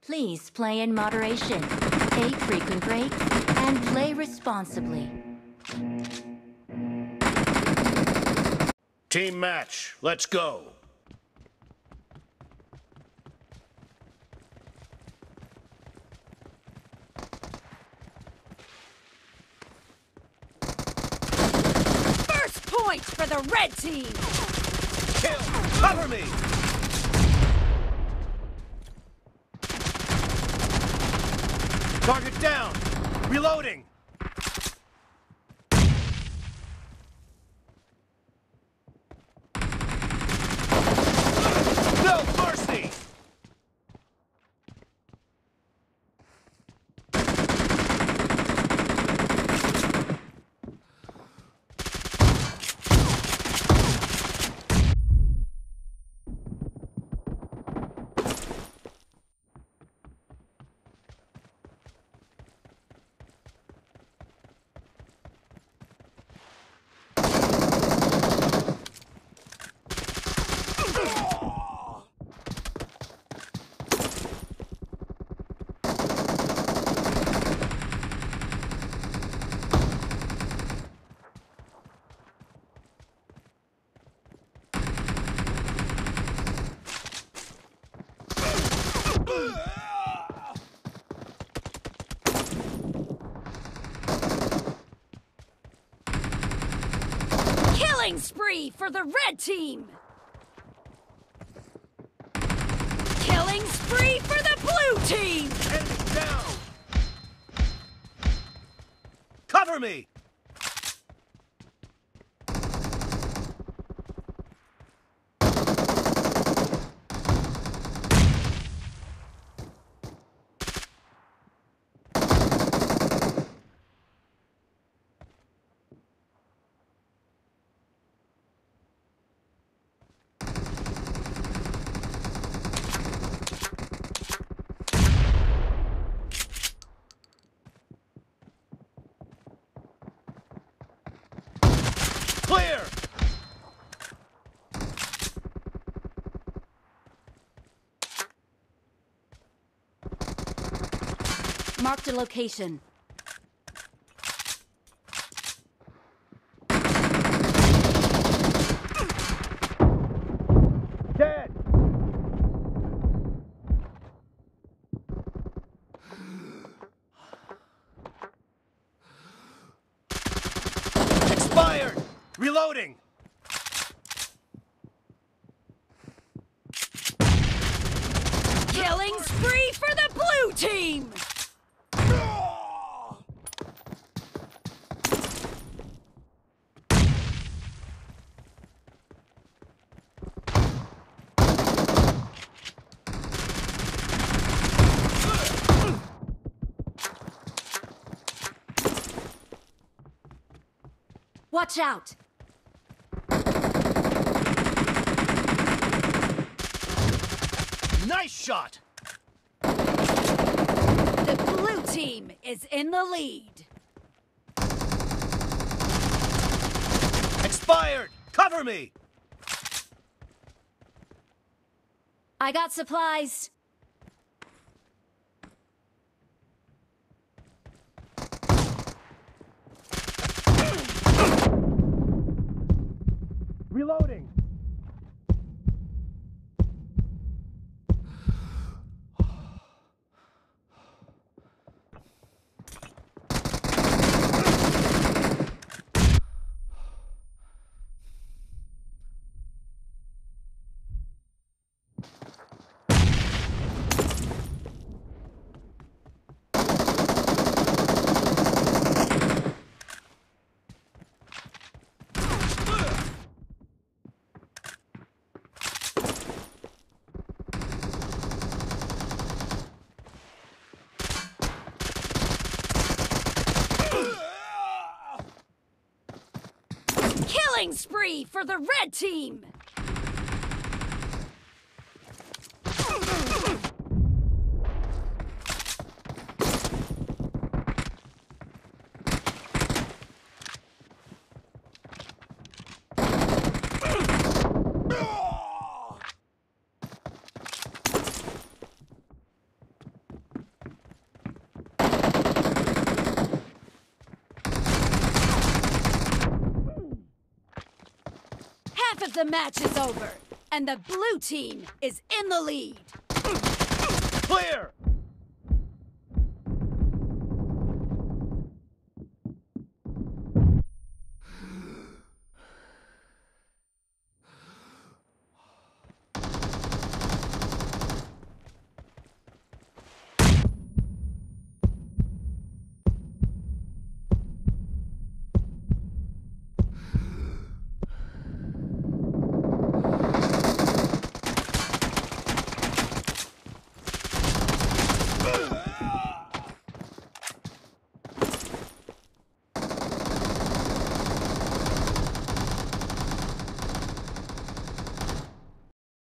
Please play in moderation, take frequent breaks, and play responsibly. Team match, let's go. First point for the red team! Kill! Cover me! Target down! Reloading! No mercy! Killing spree for the red team! Killing spree for the blue team! Enemy down! Cover me! Clear! Marked a location. Dead! Expired! Reloading! Killing spree for the blue team! Watch out! Nice shot! The blue team is in the lead. Expired! Cover me! I got supplies. Reloading! Killing spree for the red team! the match is over, and the blue team is in the lead. Clear!